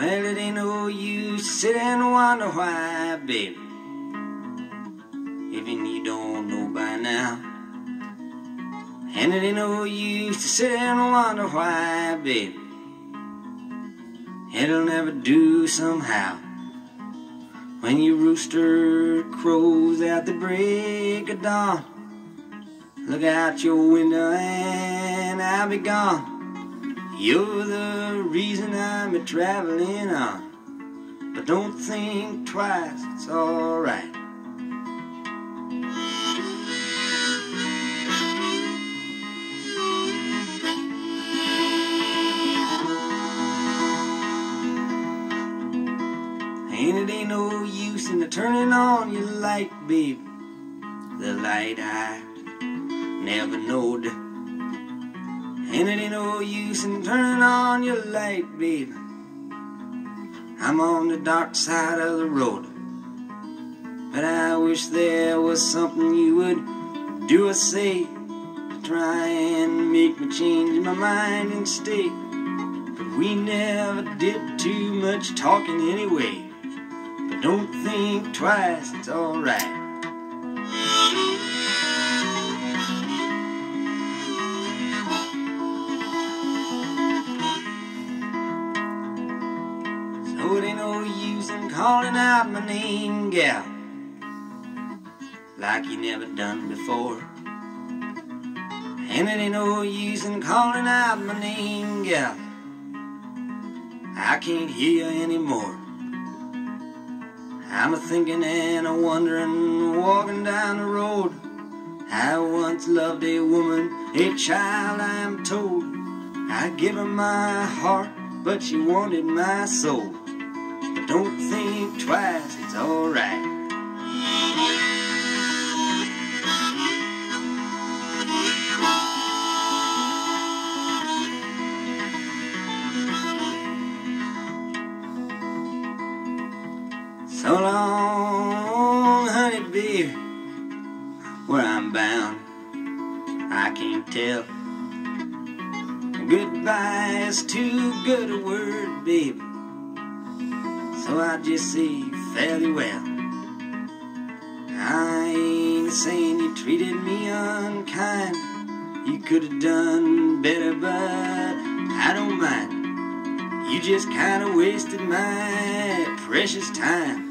Well, it ain't no use to sit and wonder why, baby, even you don't know by now. And it ain't no use to sit and wonder why, baby, it'll never do somehow. When your rooster crows at the break of dawn, look out your window and I'll be gone. You're the reason I'm a-traveling on, but don't think twice, it's alright. And it ain't no use in turning on your light, baby, the light I never knowed. And it ain't no use in turning on your light, baby, I'm on the dark side of the road. But I wish there was something you would do or say to try and make me change my mind and stay. But we never did too much talking anyway. But don't think twice, it's alright. So it ain't no use in calling out my name, gal, like you never done before. And it ain't no use in calling out my name, gal, I can't hear you anymore. I'm a-thinking and a-wondering, walking down the road. I once loved a woman, a child I'm told. I give her my heart, but she wanted my soul. But don't think twice, it's alright. So long, honey, baby, where I'm bound, I can't tell. Goodbye is too good a word, baby, so I just say fairly well. I ain't saying you treated me unkind, you could have done better, but I don't mind. You just kinda wasted my precious time.